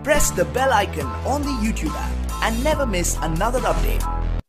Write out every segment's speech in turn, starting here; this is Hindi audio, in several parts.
press the bell icon on the YouTube app and never miss another update.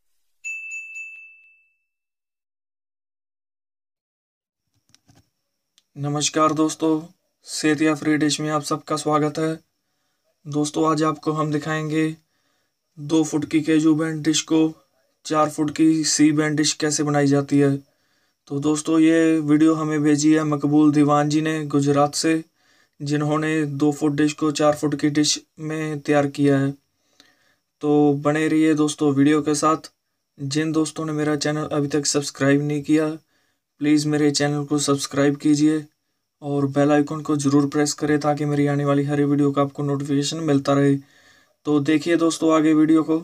नमस्कार दोस्तों, सेहत या फ्री डिश में आप सबका स्वागत है। दोस्तों आज आपको हम दिखाएंगे 2 फुट की केजू बैंड डिश को 4 फुट की सी बैंड डिश कैसे बनाई जाती है। तो दोस्तों ये वीडियो हमें भेजी है मकबूल दीवान जी ने गुजरात से, जिन्होंने 2 फुट डिश को 4 फुट की डिश में तैयार किया है। तो बने रहिए दोस्तों वीडियो के साथ। जिन दोस्तों ने मेरा चैनल अभी तक सब्सक्राइब नहीं किया, प्लीज़ मेरे चैनल को सब्सक्राइब कीजिए और बेल आइकन को ज़रूर प्रेस करें ताकि मेरी आने वाली हर वीडियो का आपको नोटिफिकेशन मिलता रहे। तो देखिए दोस्तों आगे वीडियो को।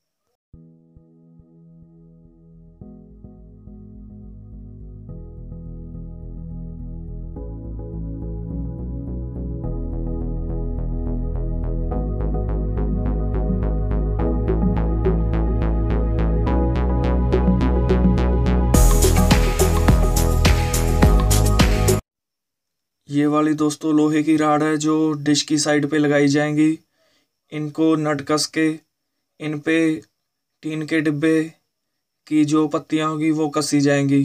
ये वाली दोस्तों लोहे की राड है जो डिश की साइड पे लगाई जाएंगी। इनको नट कस के इन पे टीन के डिब्बे की जो पत्तियां होगी वो कसी जाएंगी।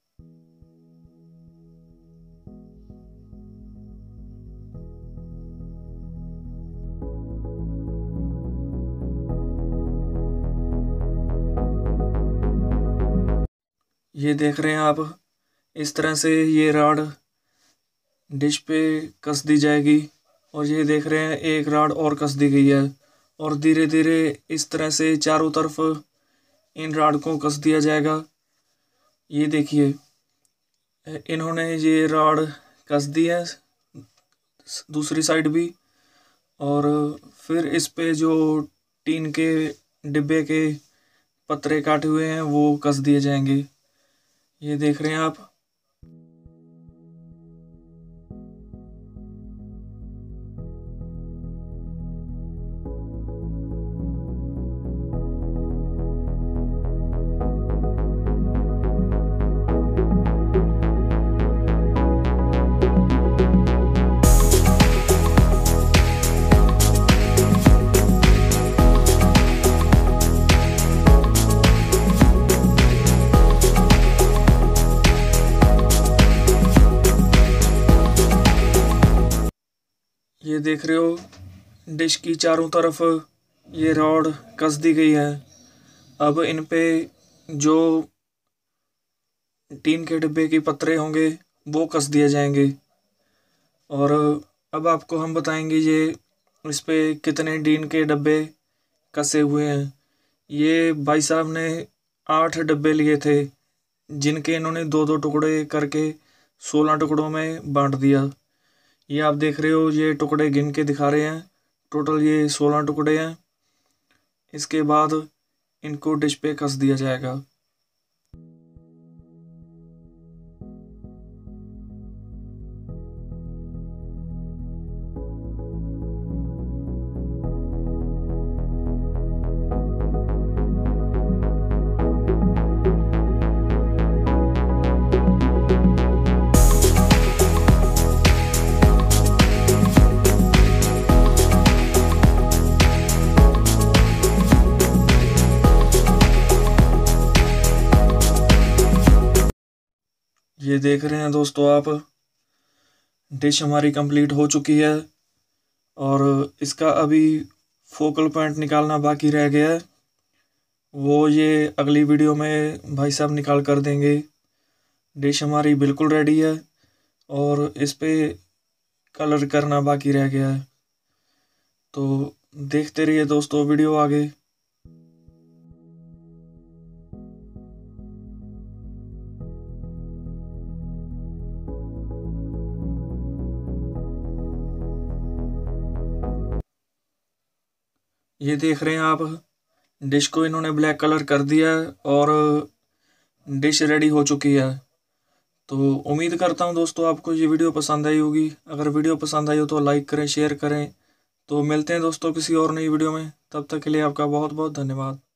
ये देख रहे हैं आप, इस तरह से ये राड डिश पे कस दी जाएगी और ये देख रहे हैं एक राड और कस दी गई है और धीरे धीरे इस तरह से चारों तरफ इन राड को कस दिया जाएगा। ये देखिए इन्होंने ये राड कस दी है दूसरी साइड भी, और फिर इस पे जो टीन के डिब्बे के पतरे काटे हुए हैं वो कस दिए जाएंगे। ये देख रहे हैं आप। ये देख रहे हो डिश की चारों तरफ ये रॉड कस दी गई है। अब इन पे जो टीन के डिब्बे के पतरे होंगे वो कस दिए जाएंगे। और अब आपको हम बताएंगे ये इस पे कितने टीन के डब्बे कसे हुए हैं। ये भाई साहब ने 8 डब्बे लिए थे, जिनके इन्होंने 2-2 टुकड़े करके 16 टुकड़ों में बांट दिया। ये आप देख रहे हो, ये टुकड़े गिन के दिखा रहे हैं। टोटल ये 16 टुकड़े हैं। इसके बाद इनको डिश पे कस दिया जाएगा। ये देख रहे हैं दोस्तों आप, डिश हमारी कंप्लीट हो चुकी है और इसका अभी फोकल पॉइंट निकालना बाकी रह गया है। वो ये अगली वीडियो में भाई साहब निकाल कर देंगे। डिश हमारी बिल्कुल रेडी है और इस पे कलर करना बाकी रह गया है। तो देखते रहिए दोस्तों वीडियो आगे। ये देख रहे हैं आप, डिश को इन्होंने ब्लैक कलर कर दिया है और डिश रेडी हो चुकी है। तो उम्मीद करता हूँ दोस्तों आपको ये वीडियो पसंद आई होगी। अगर वीडियो पसंद आई हो तो लाइक करें, शेयर करें। तो मिलते हैं दोस्तों किसी और नई वीडियो में, तब तक के लिए आपका बहुत बहुत धन्यवाद।